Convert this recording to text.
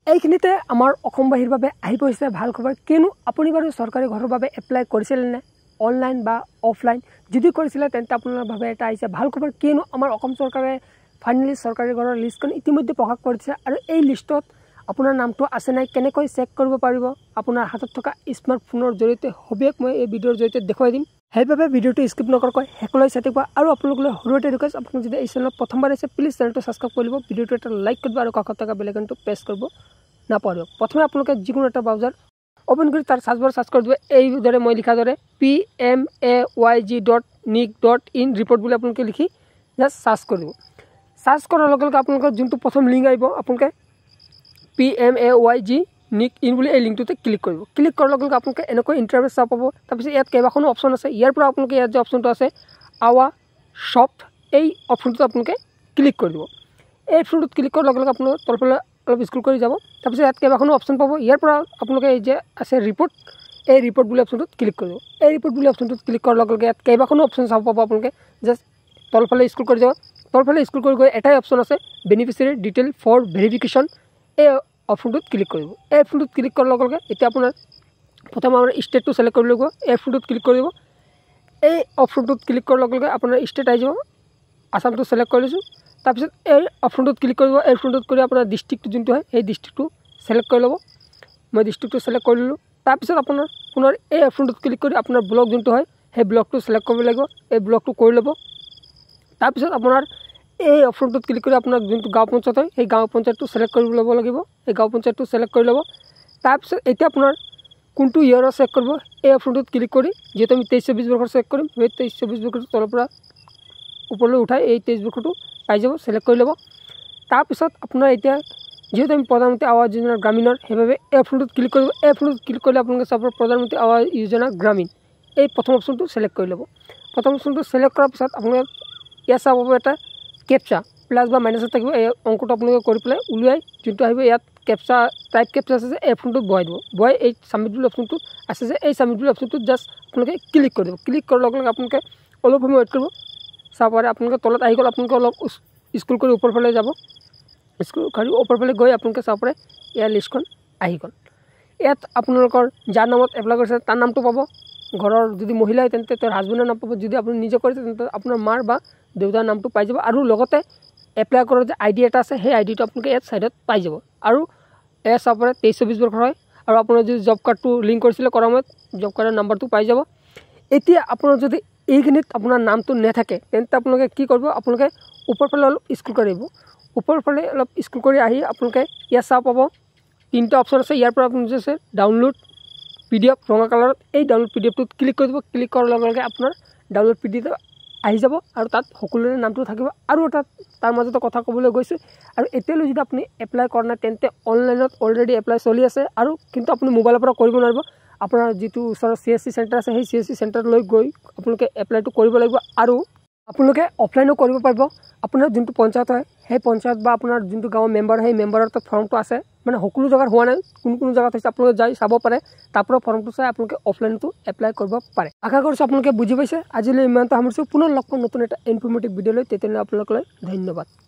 এইখিনিতে আমাৰ অসমবাসীৰ বাবে আহি পৰিছে ভাল খবৰ। কিয়নো আপুনি বাৰু চৰকাৰী ঘৰৰ বাবে এপ্লাই কৰিছিলে নে অনলাইন বা অফলাইন? যদি কৰিছিলে তেন্তে আপোনাৰ বাবে এটা আহিছে ভাল খবৰ। কিয়নো আমাৰ অসম চৰকাৰে ফাইনেলি চৰকাৰী ঘৰৰ লিষ্টখন ইতিমধ্যে প্ৰকাশ কৰিছে আৰু এই লিষ্টত আপোনাৰ নামটো আছে নাই কেনেকৈ চেক কৰিব পাৰিব আপোনাৰ হাতত থকা স্মাৰ্টফোনৰ জৰিয়তে সবিশেষ মই এই ভিডিঅ'ৰ জৰিয়তে দেখুৱাই দিম। সেইবাবে ভিডিঅ'টো স্কিপ নকৰাকৈ শেষলৈ চাই থাকিব। আৰু আপোনালোকলৈ সৰু এটা ৰিকুৱেষ্ট, আপোনালোক যদি এই চেনেলত প্ৰথমবাৰ আছে প্লিজ চেনেলটো ছাবস্ক্ৰাইব কৰি ল'ব, ভিডিঅ'টো এটা লাইক কৰিব আৰু কাষত থকা বেল আইকনটো প্ৰেছ কৰিব নাপাহৰিব। প্ৰথমে আপোনালোকে যিকোনো এটা ব্ৰাউজাৰ অ'পেন কৰি তাৰ চাৰ্চ বাৰ চাৰ্চ কৰি দিব এইদৰে মই লিখা দৰে PMAYG.nic.in ৰিপৰ্ট বুলি আপোনালোকে লিখি জাষ্ট চাৰ্চ কৰি দিব। চাৰ্চ কৰাৰ লগে লগে আপোনালোকৰ যোনটো প্ৰথম লিংক আহিব আপোনালোকে PMAYG.nic.in বুলি এই লিংকটোতে ক্লিক কৰিব। ক্লিক কৰাৰ লগে লগে আপোনালোকে এনেকৈ ইণ্টাৰফেচ চাব পাব। তাৰপিছত ইয়াত কেইবাখনো অপশ্যন আছে। ইয়াৰ পৰা আপোনালোকে ইয়াত যে অপশ্যনটো আছে আৱা শ্বপ, এই অপশ্যনটোত আপোনালোকে ক্লিক কৰি দিব। এই অপশ্যনটোত ক্লিক কৰাৰ লগে লগে আপোনালোকে তলফালে অলপ স্ক্ৰল কৰি যাব। তাৰপিছত ইয়াত কেইবাখনো অপশ্যন পাব। ইয়াৰ পৰা আপোনালোকে এই যে আছে ৰিপৰ্ট, এই ৰিপৰ্ট বুলি অপশ্যনটোত ক্লিক কৰিব। এই ৰিপৰ্ট বুলি অপশ্যনটোত ক্লিক কৰাৰ লগে লগে ইয়াত কেইবাখনো অপশ্যন চাব পাব। আপোনালোকে জাষ্ট তলফালে স্ক্ৰল কৰি যাব। তলফালে স্ক্ৰল কৰি গৈ এটাই অপশ্যন আছে বেনিফিচিয়াৰী ডিটেইল ফৰ ভেৰিফিকেশ্যন, এই অপশ্যনটোত ক্লিক কৰিব। এই অপশ্যনটোত ক্লিক কৰাৰ লগে লগে এতিয়া আপোনাৰ প্ৰথমে আমাৰ ষ্টেটটো চিলেক্ট কৰি ল'ব। এই অপশ্যনটোত ক্লিক কৰিব। এই অপশ্যনটোত ক্লিক কৰাৰ লগে লগে আপোনাৰ ষ্টেট আহি যাব। আসামটো চিলেক্ট কৰি লৈছোঁ। তাৰপিছত এই অপশ্যনটোত ক্লিক কৰিব। এই অপশ্যনটোত কৰি আপোনাৰ ডিষ্ট্ৰিক্টটো যোনটো হয় সেই ডিষ্ট্ৰিক্টটো চিলেক্ট কৰি ল'ব। মই ডিষ্ট্ৰিক্টটো চিলেক্ট কৰি ল'লোঁ। তাৰপিছত আপোনাৰ পুনৰ এই অপশ্যনটোত ক্লিক কৰি আপোনাৰ ব্লক যোনটো হয় সেই ব্লকটো চিলেক্ট কৰিব লাগিব। এই ব্লকটো কৰি ল'ব। তাৰপিছত আপোনাৰ এই অপশ্যনটোত ক্লিক কৰি আপোনাৰ যোনটো গাঁও পঞ্চায়ত হয় সেই গাঁও পঞ্চায়তটো চিলেক্ট কৰি ল'ব লাগিব। এই গাঁও পঞ্চায়তটো চিলেক্ট কৰি ল'ব। তাৰপিছত এতিয়া আপোনাৰ কোনটো ইয়েৰৰ চেক কৰিব এই অপশ্যনটোত ক্লিক কৰি, যিহেতু আমি 23-24 বৰ্ষৰ চেক কৰিম, সেই 23-24 বৰ্ষটো তলৰ পৰা ওপৰলৈ উঠাই এই 23 বৰ্ষটো পাই যাব, চিলেক্ট কৰি ল'ব। তাৰপিছত আপোনাৰ এতিয়া যিহেতু আমি প্ৰধানমন্ত্ৰী আৱাস যোজনা গ্ৰামীণৰ, সেইবাবে এই অপশ্যনটোত ক্লিক কৰিব। এই অপশ্যনটোত ক্লিক কৰিলে আপোনালোকে চাব প্ৰধানমন্ত্ৰী আৱাস যোজনা গ্ৰামীণ, এই প্ৰথম অপশ্যনটো চিলেক্ট কৰি ল'ব। প্ৰথম অপশ্যনটো চিলেক্ট কৰাৰ পিছত আপোনালোকে ইয়াত চাব পাব এটা কেপচা প্লাছ বা মাইনাছত থাকিব। এই অংকটো আপোনালোকে কৰি পেলাই উলিয়াই যোনটো আহিব ইয়াত কেপচা টাইপ কেপচা আছে যে এই অপশ্যনটোত বহাই দিব। বহাই এই ছাবমিট বুলি অপশ্যনটো আছে যে এই ছাবমিট বুলি অপশ্যনটোত জাষ্ট আপোনালোকে ক্লিক কৰি দিব। ক্লিক কৰাৰ লগে লগে আপোনালোকে অলপ সময় ৱেইট কৰিব। চাব পাৰে আপোনালোকে তলত আহি গ'ল। আপোনালোকে অলপ স্ক্ৰল কৰি ওপৰফালে যাব। স্ক্ৰল কৰি ওপৰফালে গৈ আপোনালোকে চাব পাৰে ইয়াৰ লিষ্টখন আহি গ'ল। ইয়াত আপোনালোকৰ যাৰ নামত এপ্লাই কৰিছে তাৰ নামটো পাব। ঘৰৰ যদি মহিলা হয় তেন্তে তেওঁৰ হাজবেণ্ডৰ নাম পাব। যদি আপুনি নিজে কৰিছে তেন্তে আপোনাৰ মাৰ বা দেউতাৰ নামটো পাই যাব। আৰু লগতে এপ্লাই কৰাৰ যে আইডি এটা আছে সেই আইডিটো আপোনালোকে ইয়াত ছাইডত পাই যাব। আৰু এয়া চাব পাৰে 23-24 বৰ্ষৰ হয়। আৰু আপোনাৰ যদি জব কাৰ্ডটো লিংক কৰিছিলে কৰাৰ সময়ত জব কাৰ্ডৰ নাম্বাৰটো পাই যাব। এতিয়া আপোনাৰ যদি এইখিনিত আপোনাৰ নামটো নাথাকে তেন্তে আপোনালোকে কি কৰিব, আপোনালোকে ওপৰফালে অলপ স্ক্ৰল কৰি আহিব। ওপৰফালে অলপ স্ক্ৰল কৰি আহি আপোনালোকে ইয়াত চাব পাব তিনিটা অপশ্যন আছে। ইয়াৰ পৰা আপুনি যে আছে ডাউনলোড PDF ৰঙা কালাৰত, এই ডাউনলোড PDFটোত ক্লিক কৰি দিব। ক্লিক কৰাৰ লগে লগে আপোনাৰ ডাউনলোড PDF আহি যাব আৰু তাত সকলোৰে নামটো থাকিব। আৰু এটা তাৰ মাজতে কথা ক'বলৈ গৈছোঁ, আৰু এতিয়ালৈ যদি আপুনি এপ্লাই কৰা নাই তেন্তে অনলাইনত অলৰেডি এপ্লাই চলি আছে। আৰু কিন্তু আপুনি মোবাইলৰ পৰা কৰিব নোৱাৰিব। আপোনাৰ যিটো ওচৰত CSC চেণ্টাৰ আছে সেই CSC চেণ্টাৰলৈ গৈ আপোনালোকে এপ্লাইটো কৰিব লাগিব। আৰু আপোনালোকে অফলাইনো কৰিব পাৰিব। আপোনাৰ যোনটো পঞ্চায়ত হয় সেই পঞ্চায়ত বা আপোনাৰ যোনটো গাঁৱৰ মেম্বাৰ সেই মেম্বাৰৰ তাত ফৰ্মটো আছে, মানে সকলো জেগাত হোৱা নাই, কোনো জেগাত হৈছে। আপোনালোকে যাই চাব পাৰে, তাৰ পৰা ফৰ্মটো চাই আপোনালোকে অফলাইনতো এপ্লাই কৰিব পাৰে। আশা কৰিছোঁ আপোনালোকে বুজি পাইছে। আজিলৈ ইমানটা সামৰিছোঁ। পুনৰ লগ পাম নতুন এটা ইনফৰ্মেটিভ ভিডিঅ'লৈ। তেতিয়ালৈ আপোনালোকলৈ ধন্যবাদ।